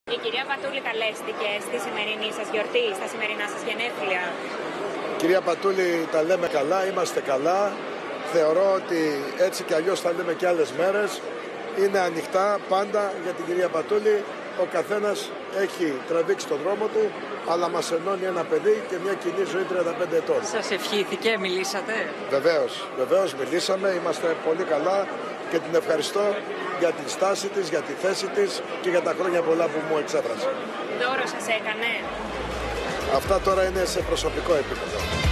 Η κυρία Πατούλη καλέστηκε στη σημερινή σας γιορτή, στα σημερινά σας γενέθλια. Κυρία Πατούλη, τα λέμε καλά, είμαστε καλά. Θεωρώ ότι έτσι κι αλλιώς θα λέμε κι άλλες μέρες. Είναι ανοιχτά πάντα για την κυρία Πατούλη. Ο καθένας έχει τραβήξει τον δρόμο του, αλλά μας ενώνει ένα παιδί και μια κοινή ζωή 35 ετών. Σας ευχήθηκε, μιλήσατε? Βεβαίως μιλήσαμε, είμαστε πολύ καλά και την ευχαριστώ για τη στάση της, για τη θέση της και για τα χρόνια πολλά που μου εξέφρασε. Δώρο σας έκανε? Αυτά τώρα είναι σε προσωπικό επίπεδο.